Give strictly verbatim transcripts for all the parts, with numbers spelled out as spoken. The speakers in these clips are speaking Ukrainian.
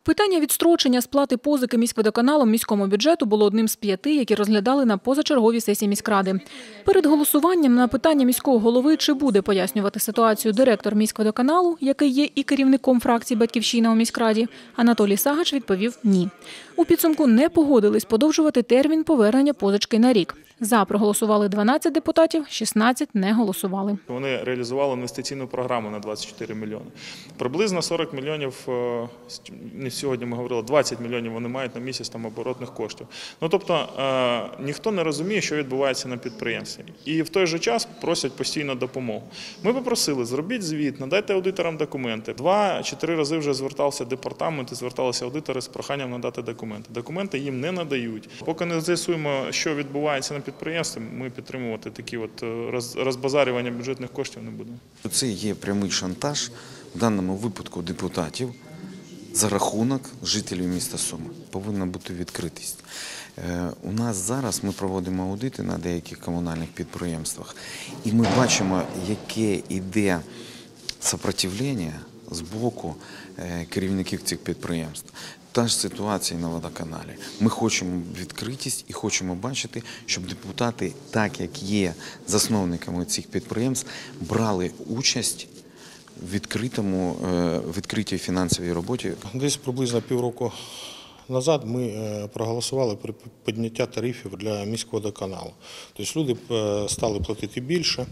Питання відстрочення сплати позики міськводоканалом міському бюджету було одним з п'яти, які розглядали на позачерговій сесії міськради. Перед голосуванням на питання міського голови, чи буде пояснювати ситуацію директор міськводоканалу, який є і керівником фракції «Батьківщина» у міськраді, Анатолій Сагач відповів «ні». У підсумку не погодились подовжувати термін повернення позички на рік. За проголосували дванадцять депутатів, шістнадцять не голосували. Вони реалізували інвестиційну програму на двадцять чотири мільйони. Приблизно сорок мільйонів, сьогодні ми говорили, двадцять мільйонів вони мають на місяць там оборотних коштів. Ну, тобто, ніхто не розуміє, що відбувається на підприємстві. І в той же час просять постійно допомогу. Ми попросили, зробіть звіт, надайте аудиторам документи. Два чи три рази вже звертався департамент і зверталися аудитори з проханням надати документи. Документи їм не надають. Поки не з'ясуємо, що відбувається на підприємстві, ми підтримувати такі от розбазарювання бюджетних коштів не будемо. Це є прямий шантаж, в даному випадку депутатів, за рахунок жителів міста Суми. Повинна бути відкритість. У нас зараз ми проводимо аудити на деяких комунальних підприємствах, і ми бачимо, яке йде сопротивлення з боку керівників цих підприємств. Та ж ситуація на водоканалі. Ми хочемо відкритість і хочемо бачити, щоб депутати, так як є засновниками цих підприємств, брали участь в відкритому, відкритій фінансовій роботі. Десь приблизно півроку назад ми проголосували про підняття тарифів для міськводоканалу. Тобто люди стали платити більше,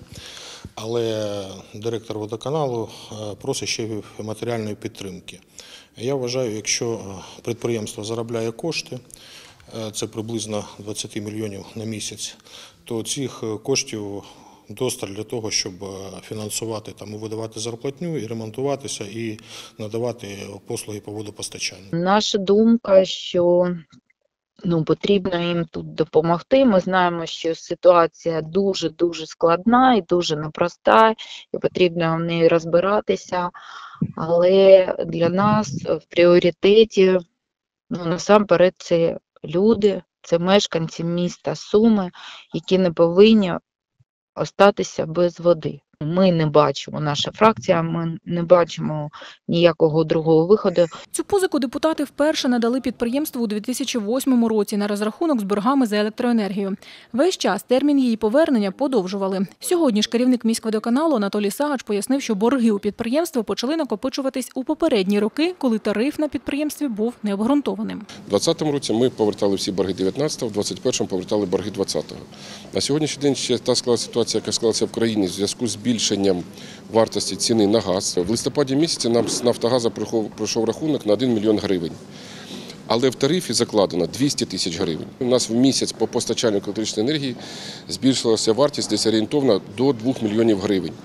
але директор водоканалу просить ще матеріальної підтримки. Я вважаю, якщо підприємство заробляє кошти, це приблизно двадцять мільйонів на місяць, то цих коштів достатньо для того, щоб фінансувати, там, видавати зарплатню, і ремонтуватися, і надавати послуги по водопостачанню. Наша думка, що ну, потрібно їм тут допомогти. Ми знаємо, що ситуація дуже-дуже складна і дуже непроста, і потрібно в неї розбиратися. Але для нас в пріоритеті, ну, насамперед, це люди, це мешканці міста Суми, які не повинні остатися без води. Ми не бачимо, наша фракція, ми не бачимо ніякого другого виходу. Цю позику депутати вперше надали підприємству у дві тисячі восьмому році на розрахунок з боргами за електроенергію. Весь час термін її повернення подовжували. Сьогодні ж керівник міськводоканалу Анатолій Сагач пояснив, що борги у підприємства почали накопичуватись у попередні роки, коли тариф на підприємстві був необґрунтованим. У двадцятому році ми повертали всі борги дев'ятнадцятого, в двадцять першому повертали борги двадцятого. На сьогоднішній день ще та склалася ситуація, яка склалася в країні в зв'язку з збільшенням вартості ціни на газ. В листопаді місяці нам з Нафтогаза пройшов рахунок на один мільйон гривень. Але в тарифі закладено двісті тисяч гривень. У нас в місяць по постачанню електричної енергії збільшилася вартість десь орієнтовно до двох мільйонів гривень.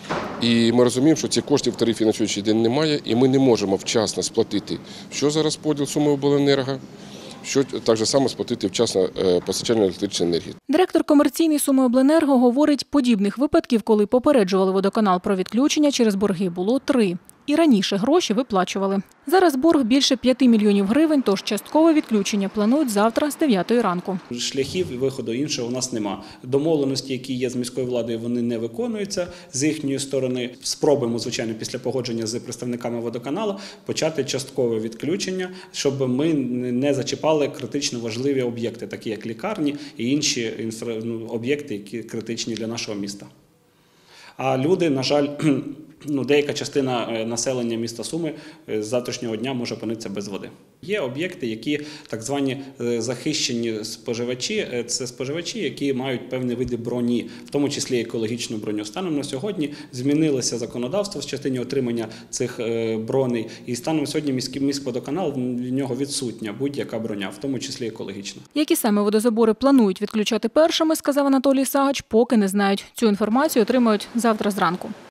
І ми розуміємо, що цих коштів в тарифі на сьогоднішній день немає, і ми не можемо вчасно сплатити, що за розподіл Сумиобленерго, що так само сплатити вчасно постачання електричної енергії. Директор комерційний Сумиобленерго говорить, подібних випадків, коли попереджували водоканал про відключення через борги, було три. І раніше гроші виплачували. Зараз борг більше п'яти мільйонів гривень, тож часткове відключення планують завтра з дев'ятої ранку. Шляхів і виходу іншого у нас нема. Домовленості, які є з міською владою, вони не виконуються. З їхньої сторони спробуємо, звичайно, після погодження з представниками водоканалу почати часткове відключення, щоб ми не зачіпали критично важливі об'єкти, такі як лікарні і інші об'єкти, які критичні для нашого міста. А люди, на жаль, ну, деяка частина населення міста Суми з завтрашнього дня може опинитися без води. Є об'єкти, які так звані захищені споживачі, це споживачі, які мають певні види броні, в тому числі екологічну броню. Станом на сьогодні змінилося законодавство в частині отримання цих броней, і станом на сьогодні міськводоканал, в нього відсутня будь-яка броня, в тому числі екологічна. Які саме водозабори планують відключати першими, сказав Анатолій Сагач, поки не знають. Цю інформацію отримають завтра зранку.